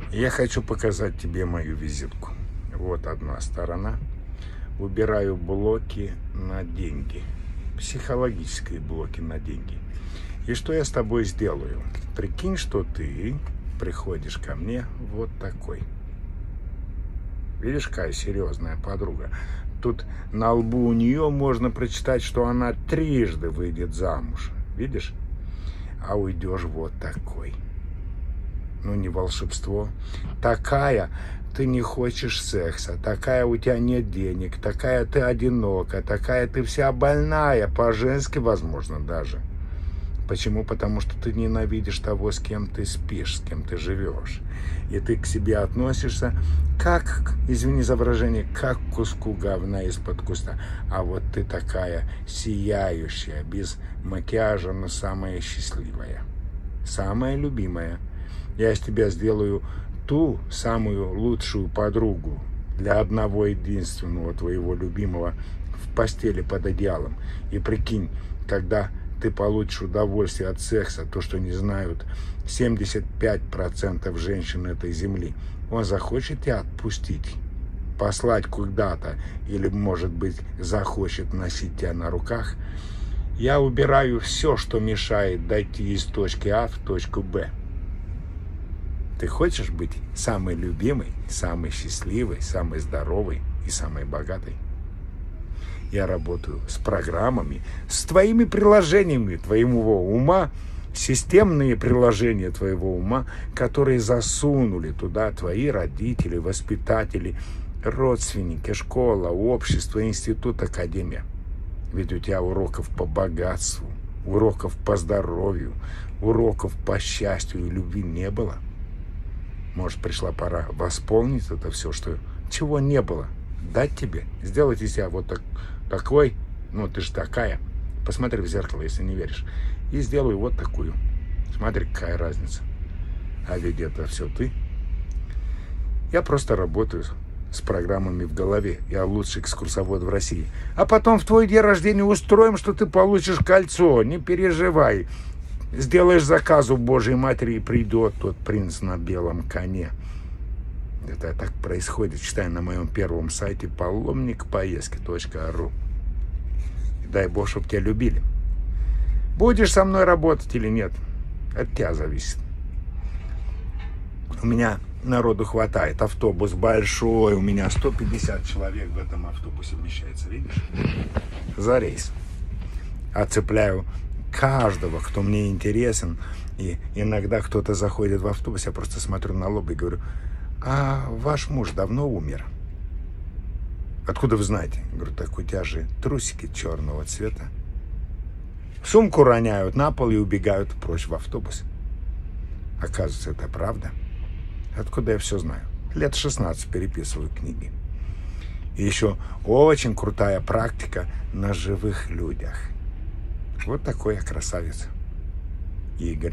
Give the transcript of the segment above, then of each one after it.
Я хочу показать тебе мою визитку. Вот одна сторона. Выбираю блоки на деньги. Психологические блоки на деньги. И что я с тобой сделаю? Прикинь, что ты приходишь ко мне вот такой. Видишь, какая серьезная подруга. Тут на лбу у нее можно прочитать, что она трижды выйдет замуж. Видишь? А уйдешь вот такой. Ну, не волшебство. Такая ты не хочешь секса, такая у тебя нет денег, такая ты одинока, такая ты вся больная, по-женски, возможно, даже. Почему? Потому что ты ненавидишь того, с кем ты спишь, с кем ты живешь. И ты к себе относишься как, извини за выражение, как к куску говна из-под куста. А вот ты такая сияющая, без макияжа, но самая счастливая, самая любимая. Я из тебя сделаю ту самую лучшую подругу для одного единственного твоего любимого в постели под одеялом. И прикинь, когда ты получишь удовольствие от секса, то, что не знают 75% женщин этой земли, он захочет тебя отпустить, послать куда-то, или, может быть, захочет носить тебя на руках. Я убираю все, что мешает дойти из точки А в точку Б. Ты хочешь быть самой любимой, самой счастливой, самой здоровой и самой богатой? Я работаю с программами, с твоими приложениями твоего ума, системные приложения твоего ума, которые засунули туда твои родители, воспитатели, родственники, школа, общество, институт, академия. Ведь у тебя уроков по богатству, уроков по здоровью, уроков по счастью и любви не было. Может, пришла пора восполнить это все, чего не было, дать тебе, сделать из себя вот такой, ну ты ж такая. Посмотри в зеркало, если не веришь, и сделаю вот такую. Смотри, какая разница. А ведь это все ты. Я просто работаю с программами в голове. Я лучший экскурсовод в России. А потом в твой день рождения устроим, что ты получишь кольцо. Не переживай. Сделаешь заказ у Божьей Матери, и придет тот принц на белом коне. Это так происходит. Читай на моем первом сайте паломникпоездки.ру. Дай Бог, чтобы тебя любили. Будешь со мной работать или нет, от тебя зависит. У меня народу хватает. Автобус большой. У меня 150 человек в этом автобусе вмещается. Видишь? За рейс. Отцепляю каждого, кто мне интересен. И иногда кто-то заходит в автобус, я просто смотрю на лоб и говорю: а ваш муж давно умер? Откуда вы знаете? Я говорю: так у тебя же трусики черного цвета. Сумку роняют на пол и убегают прочь в автобус. Оказывается, это правда. Откуда я все знаю? Лет 16 переписываю книги. И еще очень крутая практика на живых людях. Вот такой я красавец. Игорь.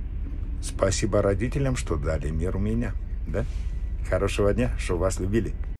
Спасибо родителям, что дали мир у меня. Да? Хорошего дня, что вас любили.